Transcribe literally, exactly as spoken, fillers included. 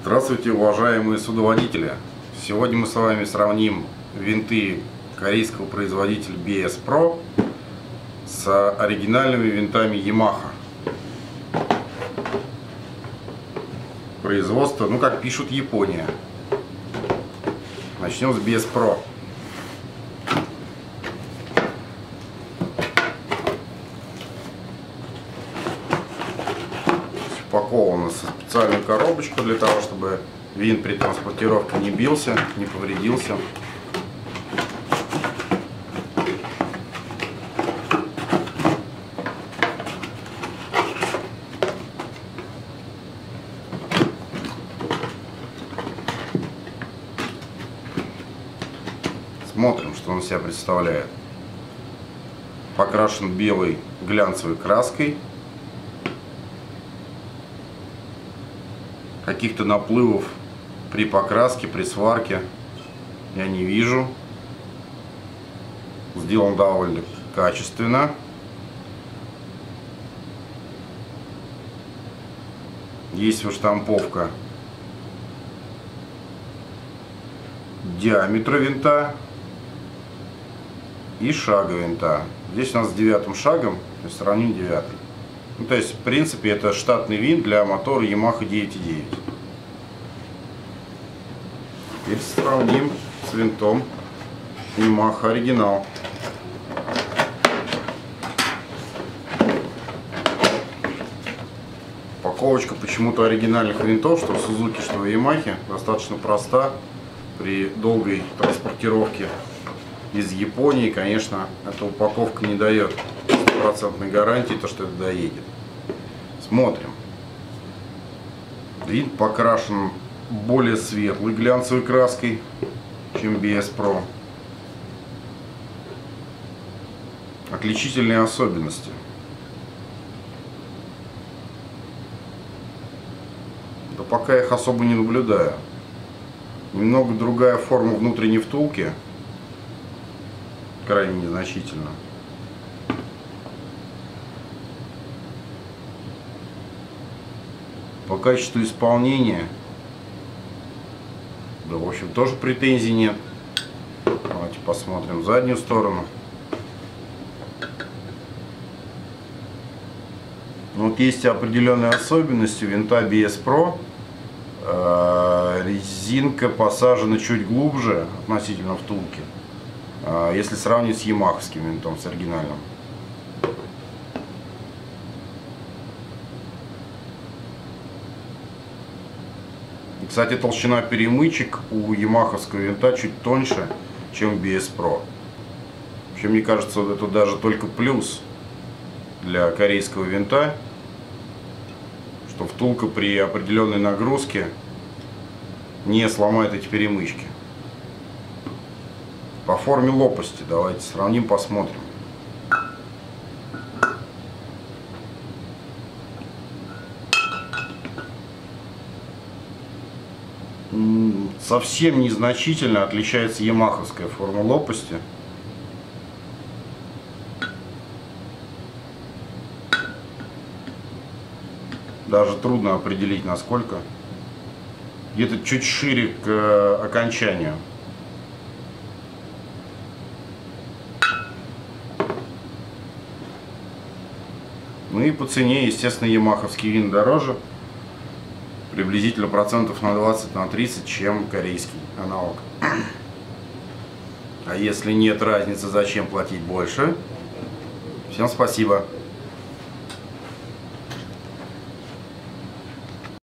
Здравствуйте, уважаемые судоводители! Сегодня мы с вами сравним винты корейского производителя би эс про с оригинальными винтами Yamaha. Производство, ну как пишут, Япония. Начнем с би эс про. Упакована со специальную коробочку для того, чтобы винт при транспортировке не бился, не повредился. Смотрим, что он из себя представляет. Покрашен белой глянцевой краской. Каких-то наплывов при покраске, при сварке я не вижу. Сделан довольно качественно. Есть выштамповка диаметра винта и шага винта. Здесь у нас с девятым шагом, то есть сравним девятый. Ну, то есть, в принципе, это штатный винт для мотора Yamaha девять и девять. Теперь сравним с винтом Yamaha оригинал. Упаковочка почему-то оригинальных винтов, что в Suzuki, что в Yamaha, достаточно проста. При долгой транспортировке из Японии, конечно, эта упаковка не дает стопроцентной гарантии, то, что это доедет. Смотрим. Винт покрашен более светлой глянцевой краской, чем би эс про. Отличительные особенности. Да пока их особо не наблюдаю. Немного другая форма внутренней втулки, крайне незначительно. По качеству исполнения, да, в общем, тоже претензий нет. Давайте посмотрим заднюю сторону. Вот есть определенные особенности винта би эс про. Резинка посажена чуть глубже относительно втулки, если сравнить с ямаховским винтом, с оригинальным. Кстати, толщина перемычек у ямаховского винта чуть тоньше, чем би эс про. Вообще, мне кажется, вот это даже только плюс для корейского винта, что втулка при определенной нагрузке не сломает эти перемычки. По форме лопасти давайте сравним, посмотрим. Совсем незначительно отличается ямаховская форма лопасти. Даже трудно определить, насколько. Где-то чуть шире к окончанию. Ну и по цене, естественно, ямаховский винт дороже. Приблизительно процентов на двадцать, на тридцать, чем корейский аналог. А если нет разницы, зачем платить больше? Всем спасибо.